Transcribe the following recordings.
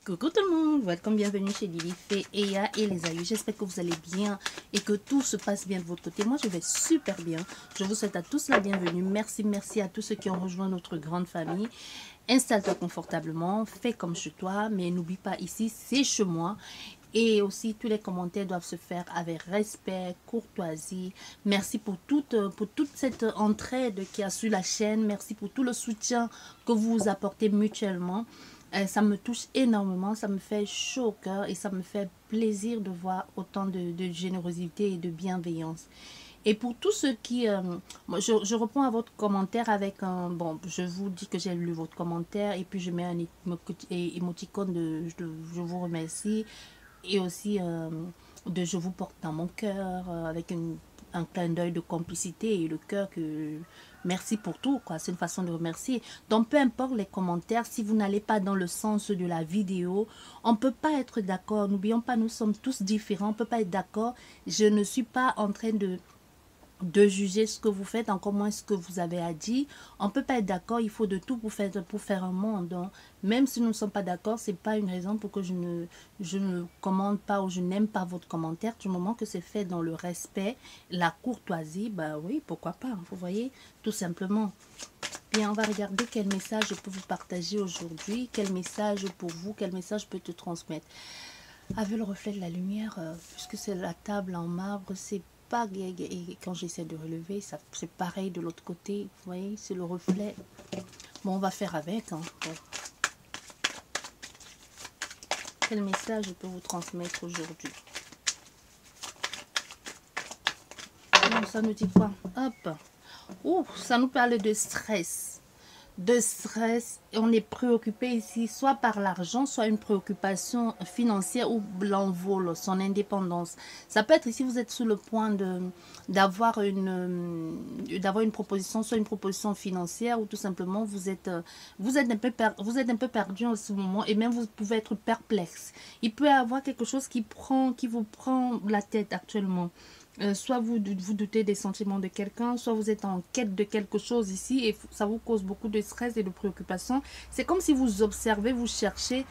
Coucou tout le monde, welcome, bienvenue chez Lily, Fée, Eya et les aïeux. J'espère que vous allez bien et que tout se passe bien de votre côté. Moi, je vais super bien. Je vous souhaite à tous la bienvenue. Merci à tous ceux qui ont rejoint notre grande famille. Installe-toi confortablement, fais comme chez toi, mais n'oublie pas, ici, c'est chez moi. Et aussi, tous les commentaires doivent se faire avec respect, courtoisie. Merci pour toute cette entraide qu'il y a sur la chaîne. Merci pour tout le soutien que vous apportez mutuellement. Ça me touche énormément, ça me fait chaud au cœur et ça me fait plaisir de voir autant de générosité et de bienveillance. Et pour tous ceux qui... je réponds à votre commentaire avec un... Bon, je vous dis que j'ai lu votre commentaire et puis je mets un émoticône de je vous remercie et aussi de je vous porte dans mon cœur avec un clin d'œil de complicité et le cœur que merci pour tout, quoi. C'est une façon de remercier. Donc peu importe les commentaires, si vous n'allez pas dans le sens de la vidéo, on peut pas être d'accord. N'oublions pas, nous sommes tous différents, on peut pas être d'accord. Je ne suis pas en train de juger ce que vous faites, encore moins ce que vous avez à dire. On peut pas être d'accord, il faut de tout pour faire un monde. Donc, même si nous ne sommes pas d'accord, c'est pas une raison pour que je ne commande pas ou je n'aime pas votre commentaire. Du moment que c'est fait dans le respect, la courtoisie, bah oui, pourquoi pas, vous voyez, tout simplement. Bien, on va regarder quel message je peux vous partager aujourd'hui, quel message pour vous, quel message peut te transmettre. Avec le reflet de la lumière, puisque c'est la table en marbre, c'est pas... Et quand j'essaie de relever, c'est pareil de l'autre côté. Vous voyez, c'est le reflet. Bon, on va faire avec. Hein. Bon. Quel message je peux vous transmettre aujourd'hui? Non, ça nous dit quoi? Hop. Ouh, ça nous parle de stress. Et on est préoccupé ici soit par l'argent, soit une préoccupation financière ou l'envol, son indépendance. Ça peut être ici vous êtes sur le point d'avoir une proposition, soit une proposition financière ou tout simplement vous êtes un peu perdu en ce moment et même vous pouvez être perplexe. Il peut y avoir quelque chose qui vous prend la tête actuellement. Soit vous doutez des sentiments de quelqu'un, soit vous êtes en quête de quelque chose ici et ça vous cause beaucoup de stress et de préoccupation. C'est comme si vous observez, vous cherchez,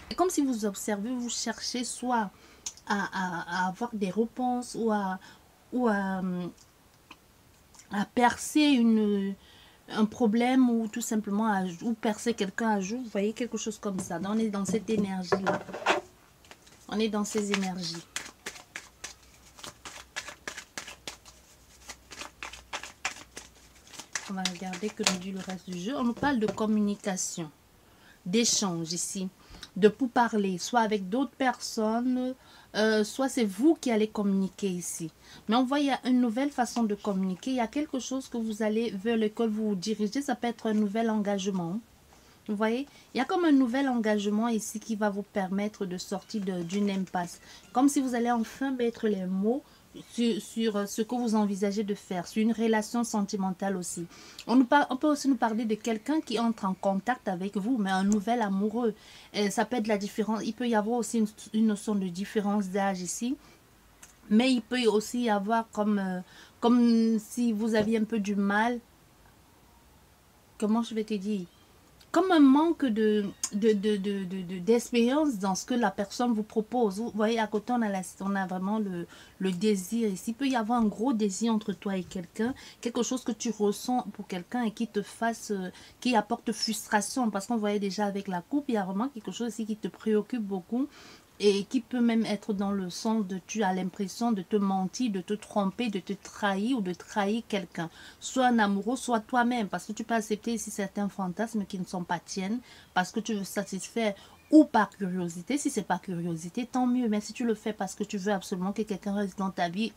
soit à avoir des réponses ou à percer un problème ou tout simplement ou percer quelqu'un à jour. Vous voyez, quelque chose comme ça. Donc, on est dans cette énergie-là. On est dans ces énergies. On va regarder que nous dit le reste du jeu. On nous parle de communication, d'échange ici, de parler, soit avec d'autres personnes, soit c'est vous qui allez communiquer ici. Mais on voit il y a une nouvelle façon de communiquer. Il y a quelque chose que vous allez vers lequel vous vous dirigez. Ça peut être un nouvel engagement. Vous voyez, il y a comme un nouvel engagement ici qui va vous permettre de sortir d'une impasse. Comme si vous allez enfin mettre les mots sur ce que vous envisagez de faire, sur une relation sentimentale aussi. On peut aussi nous parler de quelqu'un qui entre en contact avec vous, mais un nouvel amoureux. Et ça peut être la différence. Il peut y avoir aussi une notion de différence d'âge ici. Mais il peut aussi y avoir comme si vous aviez un peu du mal. Comment je vais te dire? Comme un manque d'expérience dans ce que la personne vous propose. Vous voyez, à côté, on a vraiment le désir ici. Il peut y avoir un gros désir entre toi et quelqu'un, quelque chose que tu ressens pour quelqu'un et qui apporte frustration. Parce qu'on voyait déjà avec la coupe, il y a vraiment quelque chose ici qui te préoccupe beaucoup. Et qui peut même être dans le sens de tu as l'impression de te mentir, de te tromper, de te trahir ou de trahir quelqu'un. Soit un amoureux, soit toi-même. Parce que tu peux accepter ici certains fantasmes qui ne sont pas tiennes. Parce que tu veux satisfaire ou par curiosité. Si c'est par curiosité, tant mieux. Mais si tu le fais parce que tu veux absolument que quelqu'un reste dans ta vie,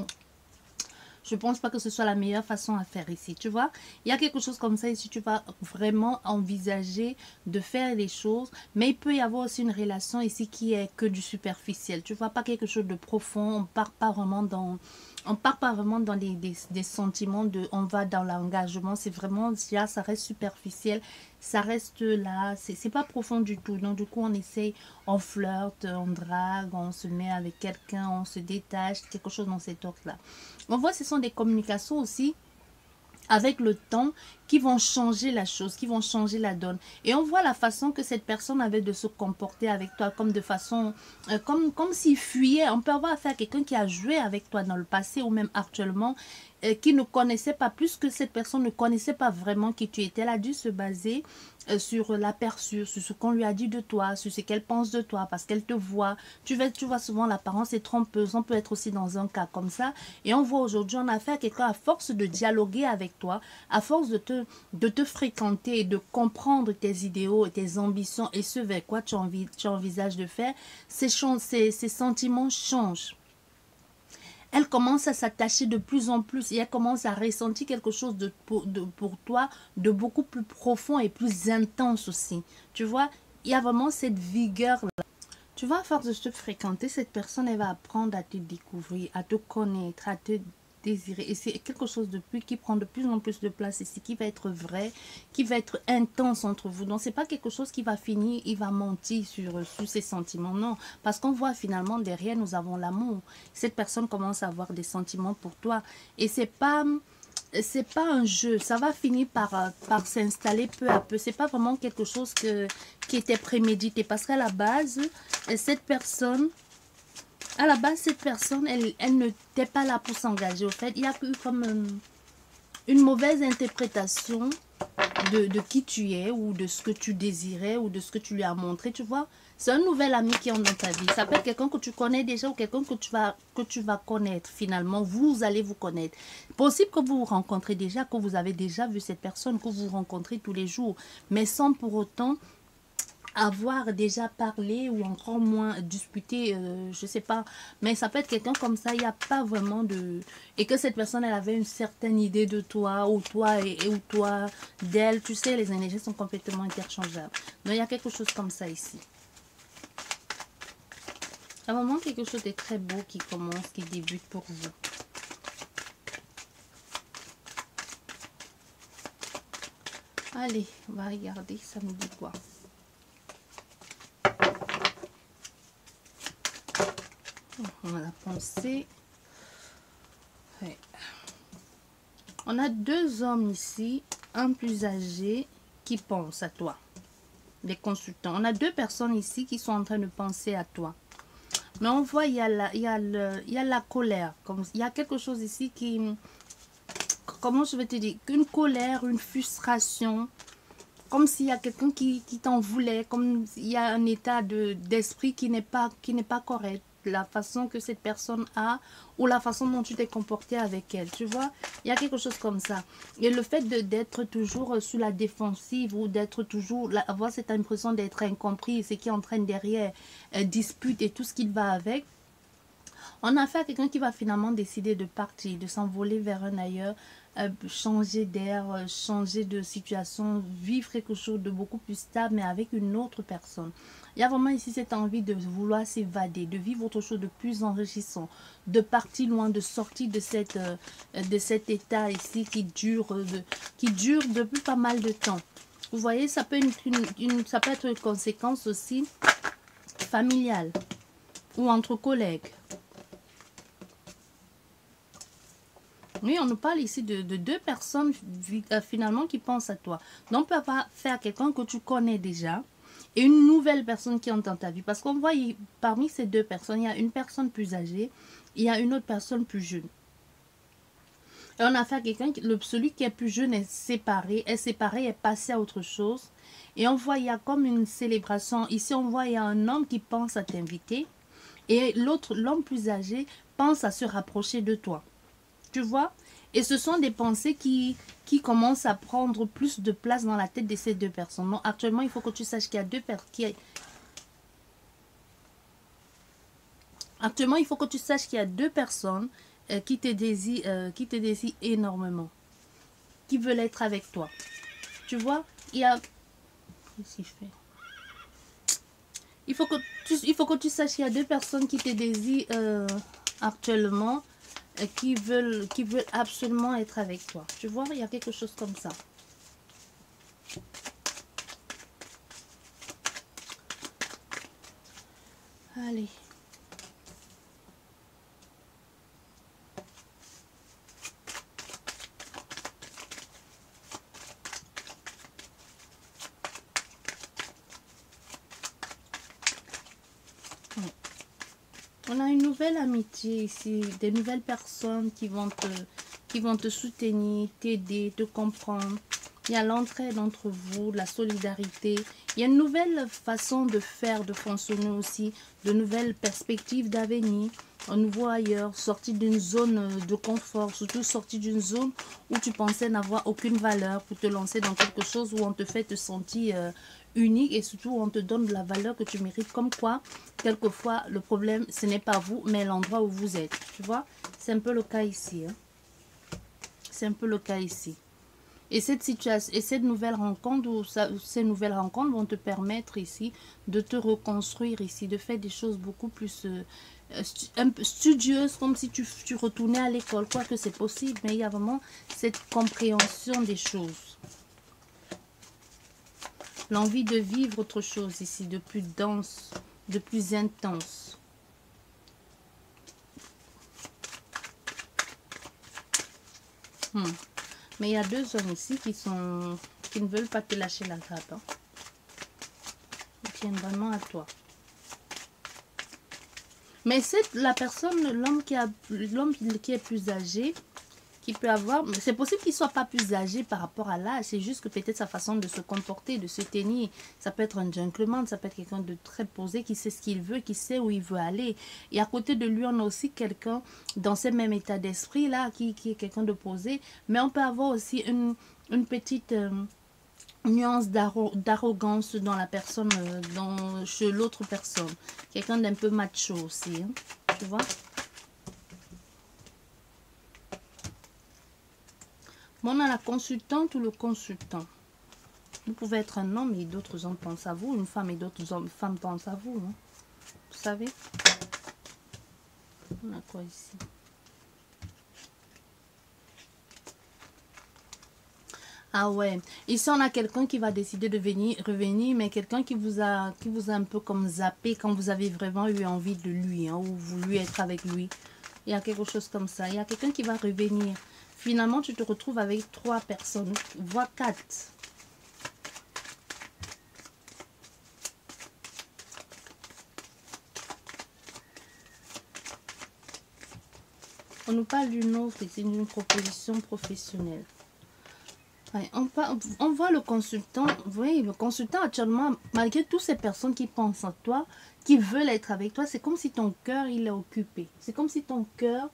je ne pense pas que ce soit la meilleure façon à faire ici, tu vois. Il y a quelque chose comme ça ici, tu vas vraiment envisager de faire les choses, mais il peut y avoir aussi une relation ici qui est que du superficiel, tu vois, pas quelque chose de profond, on part pas vraiment dans... On part pas vraiment dans des sentiments de on va dans l'engagement, c'est vraiment déjà ça reste superficiel, ça reste là, c'est pas profond du tout. Donc du coup on essaye, on flirte, on drague, on se met avec quelqu'un, on se détache, quelque chose dans cet ordre là. On voit ce sont des communications aussi avec le temps qui vont changer la chose, qui vont changer la donne. Et on voit la façon que cette personne avait de se comporter avec toi, comme de façon, comme s'il fuyait. On peut avoir affaire à quelqu'un qui a joué avec toi dans le passé ou même actuellement, qui ne connaissait pas, plus que cette personne ne connaissait pas vraiment qui tu étais. Elle a dû se baser sur l'aperçu, sur ce qu'on lui a dit de toi, sur ce qu'elle pense de toi, parce qu'elle te voit. Tu vois souvent l'apparence est trompeuse. On peut être aussi dans un cas comme ça. Et on voit aujourd'hui, on a affaire à quelqu'un à force de dialoguer avec toi, à force de te fréquenter et de comprendre tes idéaux et tes ambitions et ce vers quoi tu envisages de faire, ces sentiments changent. Elle commence à s'attacher de plus en plus et elle commence à ressentir quelque chose pour toi de beaucoup plus profond et plus intense aussi. Tu vois, il y a vraiment cette vigueur-là. Tu vois, à force de te fréquenter, cette personne, elle va apprendre à te découvrir, à te connaître, à te désirer. Et c'est quelque chose de plus qui prend de plus en plus de place ici, qui va être vrai, qui va être intense entre vous. Donc, c'est pas quelque chose qui va finir, il va mentir sur ses sentiments. Non, parce qu'on voit finalement derrière, nous avons l'amour. Cette personne commence à avoir des sentiments pour toi. Et c'est pas un jeu, ça va finir par s'installer peu à peu. C'est pas vraiment quelque chose qui était prémédité, parce qu'à la base, cette personne, elle n'était pas là pour s'engager. Au fait, il y a eu comme une mauvaise interprétation de qui tu es, ou de ce que tu désirais, ou de ce que tu lui as montré, tu vois. C'est un nouvel ami qui entre dans ta vie. Ça peut être quelqu'un que tu connais déjà ou quelqu'un que tu vas connaître finalement. Vous allez vous connaître. Possible que vous vous rencontrez déjà, que vous avez déjà vu cette personne, que vous rencontrez tous les jours, mais sans pour autant avoir déjà parlé ou encore moins discuté, je sais pas, mais ça peut être quelqu'un comme ça, il n'y a pas vraiment de... Et que cette personne, elle avait une certaine idée de toi, ou toi ou toi d'elle, tu sais, les énergies sont complètement interchangeables. Donc il y a quelque chose comme ça ici. À un moment, quelque chose de très beau qui commence, qui débute pour vous. Allez, on va regarder, ça me dit quoi? On a la pensée. Ouais. On a deux hommes ici, un plus âgé qui pense à toi. Des consultants. On a deux personnes ici qui sont en train de penser à toi. Mais on voit, il y a la colère. Comme, il y a quelque chose ici qui... Comment je vais te dire? Une colère, une frustration. Comme s'il y a quelqu'un qui t'en voulait. Comme il y a un état d'esprit qui n'est pas correct. La façon que cette personne a, ou la façon dont tu t'es comporté avec elle, tu vois, il y a quelque chose comme ça. Et le fait d'être toujours sur la défensive, ou d'être toujours, avoir cette impression d'être incompris, ce qui entraîne derrière dispute et tout ce qui va avec, on a affaire à quelqu'un qui va finalement décider de partir, de s'envoler vers un ailleurs, changer d'air, changer de situation, vivre quelque chose de beaucoup plus stable, mais avec une autre personne. Il y a vraiment ici cette envie de vouloir s'évader, de vivre autre chose de plus enrichissant, de partir loin, de sortir de cet état ici qui dure depuis pas mal de temps. Vous voyez, ça peut ça peut être une conséquence aussi familiale ou entre collègues. Oui, on nous parle ici de deux personnes finalement qui pensent à toi. Donc, on peut avoir faire quelqu'un que tu connais déjà et une nouvelle personne qui entre dans ta vie. Parce qu'on voit parmi ces deux personnes, il y a une personne plus âgée, il y a une autre personne plus jeune. Et on a affaire à quelqu'un, celui qui est plus jeune est séparé, est passé à autre chose. Et on voit, il y a comme une célébration. Ici, on voit, il y a un homme qui pense à t'inviter et l'homme plus âgé, pense à se rapprocher de toi. Tu vois? Et ce sont des pensées qui commencent à prendre plus de place dans la tête de ces deux personnes. Donc, actuellement, il faut que tu saches qu'il y a deux personnes. Actuellement, il faut que tu saches qu'il y a deux personnes qui te désirent énormément. Qui veulent être avec toi. Tu vois? Il y a... Qu'est-ce qu'il fait? Il faut que tu saches qu'il y a deux personnes qui te désirent actuellement. Qui veulent absolument être avec toi. Tu vois, il y a quelque chose comme ça. Allez. On a une nouvelle amitié ici, des nouvelles personnes qui vont te soutenir, t'aider, te comprendre. Il y a l'entraide entre vous, la solidarité. Il y a une nouvelle façon de faire, de fonctionner aussi, de nouvelles perspectives d'avenir. Un nouveau ailleurs, sorti d'une zone de confort, surtout sorti d'une zone où tu pensais n'avoir aucune valeur pour te lancer dans quelque chose où on te fait te sentir unique et surtout où on te donne de la valeur que tu mérites. Comme quoi, quelquefois, le problème, ce n'est pas vous, mais l'endroit où vous êtes. Tu vois, c'est un peu le cas ici. Hein. C'est un peu le cas ici. Et cette situation, et cette nouvelle rencontre, ces nouvelles rencontres vont te permettre ici de te reconstruire ici, de faire des choses beaucoup plus un peu studieuses, comme si tu retournais à l'école. Quoique c'est possible, mais il y a vraiment cette compréhension des choses. L'envie de vivre autre chose ici, de plus dense, de plus intense. Mais il y a deux hommes ici qui ne veulent pas te lâcher la grappe. Hein. Ils tiennent vraiment à toi. Mais c'est la personne, l'homme qui est plus âgé, qui peut avoir... C'est possible qu'il ne soit pas plus âgé par rapport à l'âge. C'est juste que peut-être sa façon de se comporter, de se tenir. Ça peut être un gentleman, ça peut être quelqu'un de très posé, qui sait ce qu'il veut, qui sait où il veut aller. Et à côté de lui, on a aussi quelqu'un dans ce même état d'esprit-là, qui est quelqu'un de posé. Mais on peut avoir aussi une petite... nuance d'arrogance dans la personne, chez l'autre personne. Quelqu'un d'un peu macho aussi, hein, tu vois. Bon, on a la consultante ou le consultant. Vous pouvez être un homme et d'autres hommes pensent à vous, une femme et d'autres femmes pensent à vous. Hein. Vous savez. On a quoi ici? Ah ouais, ici on a quelqu'un qui va décider de revenir, mais quelqu'un qui vous a un peu comme zappé quand vous avez vraiment eu envie de lui, hein, ou voulu être avec lui. Il y a quelque chose comme ça. Il y a quelqu'un qui va revenir. Finalement, tu te retrouves avec 3 personnes, voire 4. On nous parle d'une offre ici, d'une proposition professionnelle. Ouais, on voit le consultant, oui, le consultant actuellement, malgré toutes ces personnes qui pensent à toi, qui veulent être avec toi, c'est comme si ton cœur, il est occupé. C'est comme si ton cœur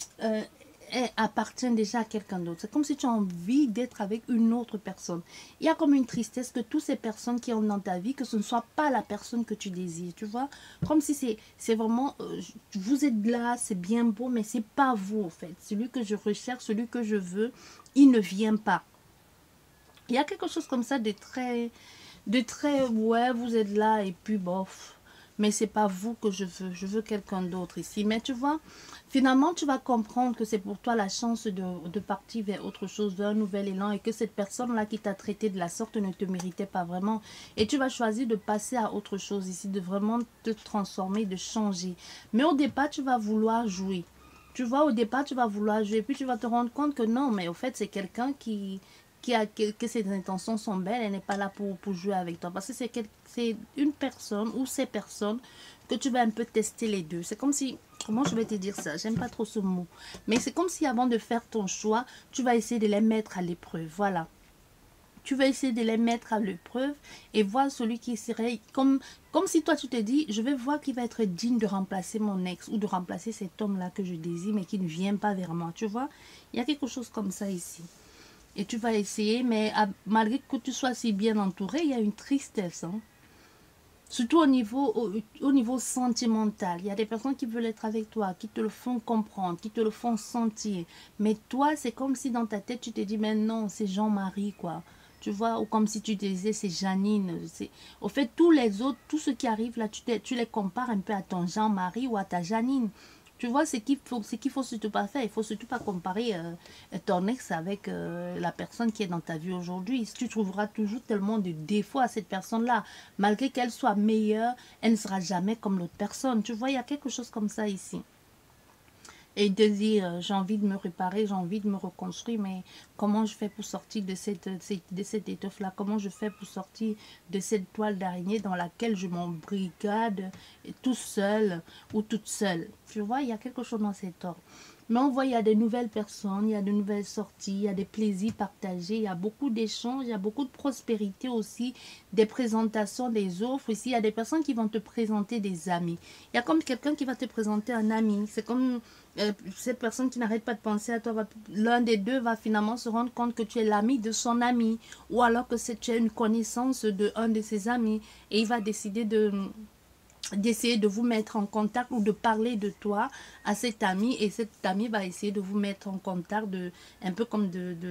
appartient déjà à quelqu'un d'autre. C'est comme si tu as envie d'être avec une autre personne. Il y a comme une tristesse que toutes ces personnes qui ont dans ta vie, que ce ne soit pas la personne que tu désires, tu vois. Comme si c'est vraiment, vous êtes là, c'est bien beau, mais c'est pas vous, en fait. Celui que je recherche, celui que je veux, il ne vient pas. Il y a quelque chose comme ça de très, ouais, vous êtes là et puis bof. Mais c'est pas vous que je veux quelqu'un d'autre ici. Mais tu vois, finalement, tu vas comprendre que c'est pour toi la chance de partir vers autre chose, vers un nouvel élan et que cette personne-là qui t'a traité de la sorte ne te méritait pas vraiment. Et tu vas choisir de passer à autre chose ici, de vraiment te transformer, de changer. Mais au départ, tu vas vouloir jouer. Tu vois, au départ, tu vas vouloir jouer. Puis tu vas te rendre compte que non, mais au fait, c'est quelqu'un que ses intentions sont belles, elle n'est pas là pour jouer avec toi. Parce que c'est une personne ou ces personnes que tu vas un peu tester les deux. C'est comme si, comment je vais te dire ça? J'aime pas trop ce mot. Mais c'est comme si avant de faire ton choix, tu vas essayer de les mettre à l'épreuve. Voilà. Tu vas essayer de les mettre à l'épreuve et voir celui qui serait comme si toi tu te dis, je vais voir qui va être digne de remplacer mon ex ou de remplacer cet homme-là que je désire mais qui ne vient pas vers moi. Tu vois, il y a quelque chose comme ça ici. Et tu vas essayer, mais malgré que tu sois si bien entouré, il y a une tristesse. Hein. Surtout au niveau sentimental. Il y a des personnes qui veulent être avec toi, qui te le font comprendre, qui te le font sentir. Mais toi, c'est comme si dans ta tête, tu te dis, mais non, c'est Jean-Marie, quoi. Tu vois, ou comme si tu te disais, c'est Janine. Au fait, tous les autres, tout ce qui arrive là, tu les compares un peu à ton Jean-Marie ou à ta Janine. Tu vois, ce qu'il faut surtout pas faire. Il faut surtout pas comparer ton ex avec la personne qui est dans ta vie aujourd'hui. Tu trouveras toujours tellement de défauts à cette personne-là. Malgré qu'elle soit meilleure, elle ne sera jamais comme l'autre personne. Tu vois, il y a quelque chose comme ça ici. et de dire j'ai envie de me réparer, j'ai envie de me reconstruire, mais comment je fais pour sortir de cette étoffe-là? Comment je fais pour sortir de cette toile d'araignée dans laquelle je m'embrigade tout seul ou toute seule? Tu vois, il y a quelque chose dans cet ordre. Mais on voit, il y a des nouvelles personnes, il y a de nouvelles sorties, il y a des plaisirs partagés, il y a beaucoup d'échanges, il y a beaucoup de prospérité aussi, des présentations, des offres. Ici, il y a des personnes qui vont te présenter des amis. Il y a comme quelqu'un qui va te présenter un ami. C'est comme cette personne qui n'arrête pas de penser à toi. L'un des deux va finalement se rendre compte que tu es l'ami de son ami. Ou alors que tu es une connaissance de un de ses amis. Et il va décider d'essayer de vous mettre en contact ou de parler de toi à cet ami, et cet ami va essayer de vous mettre en contact, un peu comme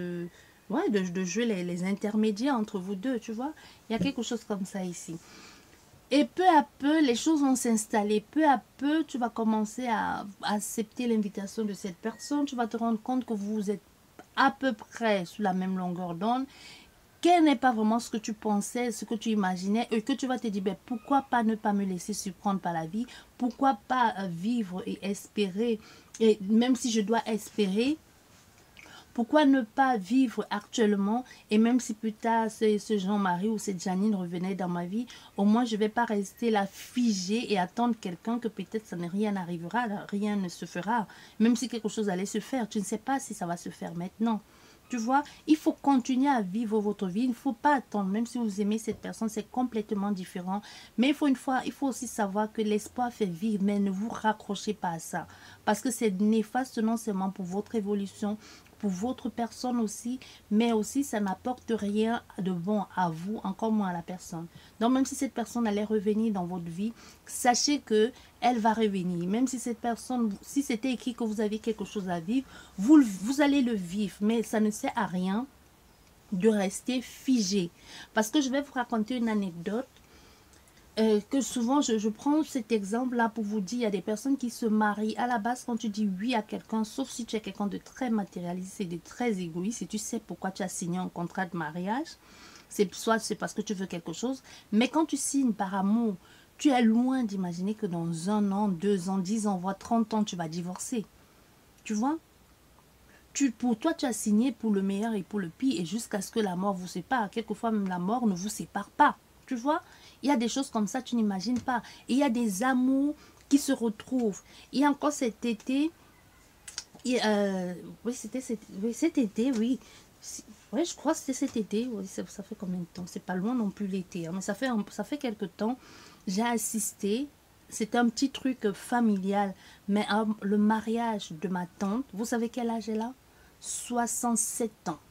de jouer les intermédiaires entre vous deux, tu vois. Il y a quelque chose comme ça ici. Et peu à peu, les choses vont s'installer. Peu à peu, tu vas commencer à accepter l'invitation de cette personne. Tu vas te rendre compte que vous êtes à peu près sur la même longueur d'onde, qu'elle n'est pas vraiment ce que tu pensais, ce que tu imaginais, et que tu vas te dire, ben, pourquoi pas ne pas me laisser surprendre par la vie, pourquoi pas vivre et espérer, et même si je dois espérer, pourquoi ne pas vivre actuellement, et même si plus tard ce Jean-Marie ou cette Janine revenait dans ma vie, au moins je ne vais pas rester là figée et attendre quelqu'un que peut-être ça ne rien n'arrivera, rien ne se fera, même si quelque chose allait se faire, tu ne sais pas si ça va se faire maintenant. Tu vois, il faut continuer à vivre votre vie. Il ne faut pas attendre, même si vous aimez cette personne, c'est complètement différent. Mais il faut aussi savoir que l'espoir fait vivre, mais ne vous raccrochez pas à ça. Parce que c'est néfaste non seulement pour votre évolution, pour votre personne aussi, mais aussi ça n'apporte rien de bon à vous, encore moins à la personne. Donc même si cette personne allait revenir dans votre vie, sachez que elle va revenir. Même si cette personne, si c'était écrit que vous avez quelque chose à vivre, vous allez le vivre, mais ça ne sert à rien de rester figé. Parce que je vais vous raconter une anecdote. Que souvent je prends cet exemple là pour vous dire, il y a des personnes qui se marient à la base. Quand tu dis oui à quelqu'un, sauf si tu es quelqu'un de très matérialiste et de très égoïste et tu sais pourquoi tu as signé un contrat de mariage, soit c'est parce que tu veux quelque chose, mais quand tu signes par amour, tu es loin d'imaginer que dans 1 an, 2 ans, 10 ans, voire 30 ans, tu vas divorcer. Tu vois, pour toi, tu as signé pour le meilleur et pour le pire, et jusqu'à ce que la mort vous sépare. Quelquefois, même la mort ne vous sépare pas. Tu vois, il y a des choses comme ça, tu n'imagines pas. Et il y a des amours qui se retrouvent. Il y a encore cet été, oui, cet été, oui. Oui, je crois que c'était cet été. Oui, ça fait combien de temps? C'est pas loin non plus l'été, hein, mais ça fait quelque temps. J'ai assisté. C'était un petit truc familial. Mais le mariage de ma tante, vous savez quel âge elle a? 67 ans.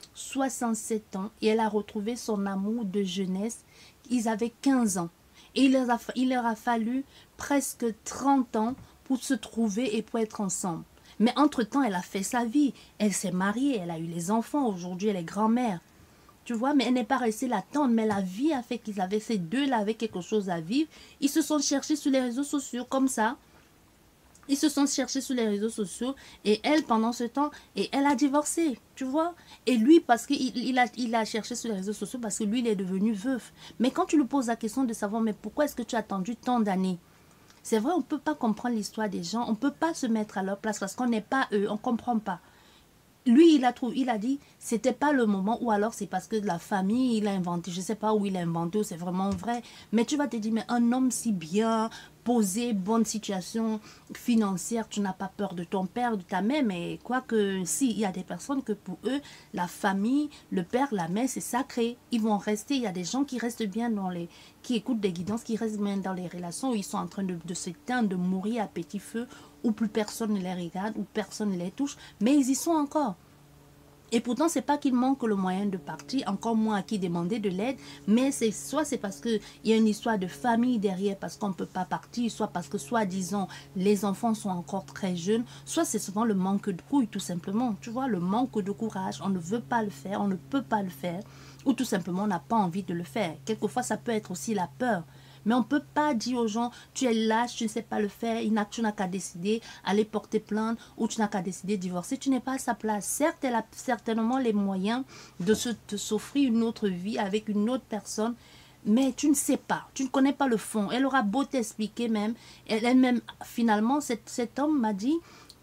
67 ans. Et elle a retrouvé son amour de jeunesse. Ils avaient 15 ans. Et il leur a fallu presque 30 ans pour se trouver et pour être ensemble. Mais entre-temps, elle a fait sa vie. Elle s'est mariée, elle a eu les enfants. Aujourd'hui, elle est grand-mère. Tu vois, mais elle n'est pas restée là tendre. Mais la vie a fait qu'ils avaient, ces deux-là avaient quelque chose à vivre. Ils se sont cherchés sur les réseaux sociaux comme ça. Ils se sont cherchés sur les réseaux sociaux et elle, pendant ce temps, et elle a divorcé, tu vois. Et lui, parce qu'il a cherché sur les réseaux sociaux parce que lui, il est devenu veuf. Mais quand tu lui poses la question de savoir, mais pourquoi est-ce que tu as attendu tant d'années? C'est vrai, on ne peut pas comprendre l'histoire des gens, on ne peut pas se mettre à leur place parce qu'on n'est pas eux, on ne comprend pas. Lui, il a dit, c'était pas le moment, ou alors c'est parce que la famille, il a inventé, je sais pas où il a inventé, ou c'est vraiment vrai. Mais tu vas te dire, mais un homme si bien posé, bonne situation financière, tu n'as pas peur de ton père, de ta mère, mais quoique, si, il y a des personnes que pour eux, la famille, le père, la mère, c'est sacré. Ils vont rester, il y a des gens qui restent bien qui écoutent des guidances, qui restent bien dans les relations où ils sont en train de s'éteindre, de mourir à petit feu, où plus personne ne les regarde, où personne ne les touche, mais ils y sont encore. Et pourtant, c'est pas qu'il manque le moyen de partir, encore moins à qui demander de l'aide, mais soit c'est parce qu'il y a une histoire de famille derrière, parce qu'on ne peut pas partir, soit parce que, soi-disant, les enfants sont encore très jeunes, soit c'est souvent le manque de couilles, tout simplement. Tu vois, le manque de courage, on ne veut pas le faire, on ne peut pas le faire, ou tout simplement, on n'a pas envie de le faire. Quelquefois, ça peut être aussi la peur. Mais on ne peut pas dire aux gens, tu es lâche, tu ne sais pas le faire, tu n'as qu'à décider, aller porter plainte, ou tu n'as qu'à décider de divorcer. Tu n'es pas à sa place. Certes, elle a certainement les moyens de s'offrir une autre vie avec une autre personne, mais tu ne sais pas, tu ne connais pas le fond. Elle aura beau t'expliquer même, elle-même, finalement, cet homme m'a dit,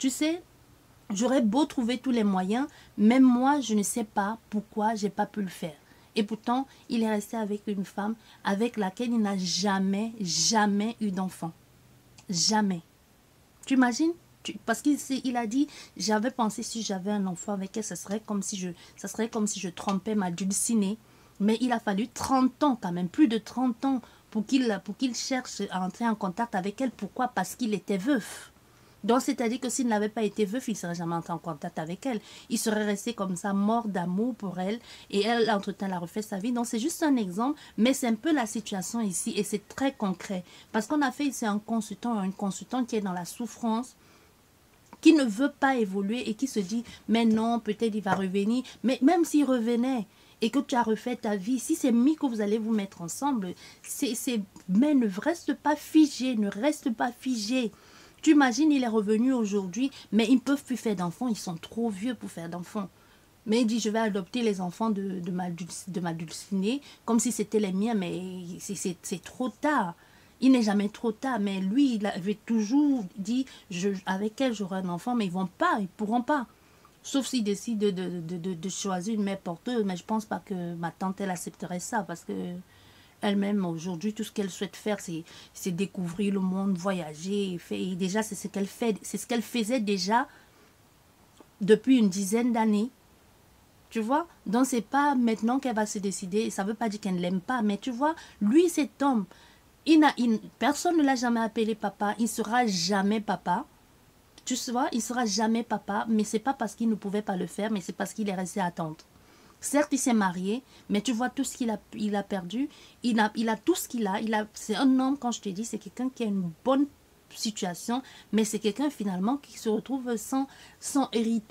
Tu sais, j'aurais beau trouver tous les moyens, même moi, je ne sais pas pourquoi j'ai pas pu le faire. Et pourtant, il est resté avec une femme avec laquelle il n'a jamais, jamais eu d'enfant. Jamais. Tu imagines? Parce qu'il a dit, j'avais pensé si j'avais un enfant avec elle, ça serait comme si je trompais ma dulcinée. Mais il a fallu 30 ans quand même, plus de 30 ans pour qu'il cherche à entrer en contact avec elle. Pourquoi? Parce qu'il était veuf. Donc, c'est-à-dire que s'il n'avait pas été veuf, il ne serait jamais entré en contact avec elle. Il serait resté comme ça, mort d'amour pour elle. Et elle, entre-temps, elle a refait sa vie. Donc, c'est juste un exemple, mais c'est un peu la situation ici. Et c'est très concret. Parce qu'on a fait ici un consultant, une consultante qui est dans la souffrance, qui ne veut pas évoluer et qui se dit, mais non, peut-être il va revenir. Mais même s'il revenait et que tu as refait ta vie, si c'est mis que vous allez vous mettre ensemble, mais ne reste pas figé, ne reste pas figé. Tu imagines, il est revenu aujourd'hui, mais ils ne peuvent plus faire d'enfants, ils sont trop vieux pour faire d'enfants. Mais il dit, je vais adopter les enfants de ma dulcinée, comme si c'était les miens, mais c'est trop tard. Il n'est jamais trop tard, mais lui, il avait toujours dit, avec elle, j'aurai un enfant, mais ils ne pourront pas. Sauf s'ils décident de choisir une mère porteuse, mais je ne pense pas que ma tante, elle accepterait ça, parce que elle-même, aujourd'hui, tout ce qu'elle souhaite faire, c'est découvrir le monde, voyager. Et déjà, c'est ce qu'elle fait. C'est ce qu'elle faisait déjà depuis une dizaine d'années. Tu vois? Donc, c'est pas maintenant qu'elle va se décider. Ça ne veut pas dire qu'elle ne l'aime pas. Mais tu vois, lui, cet homme, personne ne l'a jamais appelé papa. Il ne sera jamais papa. Tu vois, il ne sera jamais papa. Mais ce n'est pas parce qu'il ne pouvait pas le faire, mais c'est parce qu'il est resté à attendre. Certes, il s'est marié, mais tu vois tout ce qu'il a perdu. Il a tout ce qu'il a. C'est un homme, quand je te dis, c'est quelqu'un qui a une bonne situation, mais c'est quelqu'un finalement qui se retrouve sans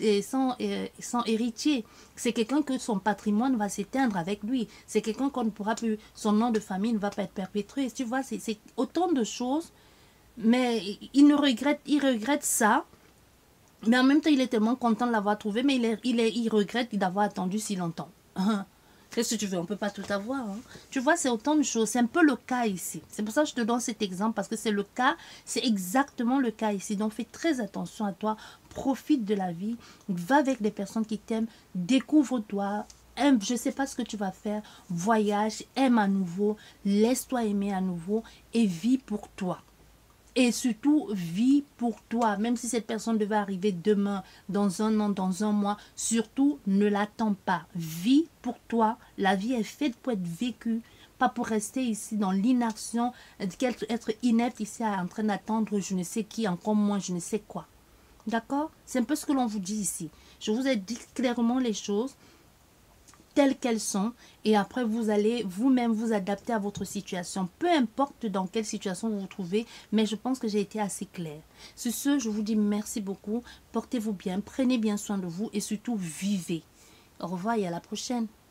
héritier. C'est quelqu'un que son patrimoine va s'éteindre avec lui. C'est quelqu'un qu'on ne pourra plus, son nom de famille ne va pas être perpétué. Tu vois, c'est autant de choses, mais il regrette ça. Mais en même temps, il est tellement content de l'avoir trouvé, mais il regrette d'avoir attendu si longtemps. Qu'est-ce que tu veux? On ne peut pas tout avoir. Hein. Tu vois, c'est autant de choses. C'est un peu le cas ici. C'est pour ça que je te donne cet exemple, parce que c'est le cas, c'est exactement le cas ici. Donc, fais très attention à toi. Profite de la vie. Va avec des personnes qui t'aiment. Découvre-toi. Je ne sais pas ce que tu vas faire. Voyage, aime à nouveau. Laisse-toi aimer à nouveau et vis pour toi. Et surtout, vis pour toi. Même si cette personne devait arriver demain, dans un an, dans un mois, surtout, ne l'attends pas. Vis pour toi. La vie est faite pour être vécue, pas pour rester ici dans l'inaction, être inepte ici en train d'attendre je ne sais qui, encore moins je ne sais quoi. D'accord? C'est un peu ce que l'on vous dit ici. Je vous ai dit clairement les choses telles qu'elles sont, et après vous allez vous-même vous adapter à votre situation, peu importe dans quelle situation vous vous trouvez, mais je pense que j'ai été assez claire. Sur ce, je vous dis merci beaucoup, portez-vous bien, prenez bien soin de vous et surtout vivez. Au revoir et à la prochaine.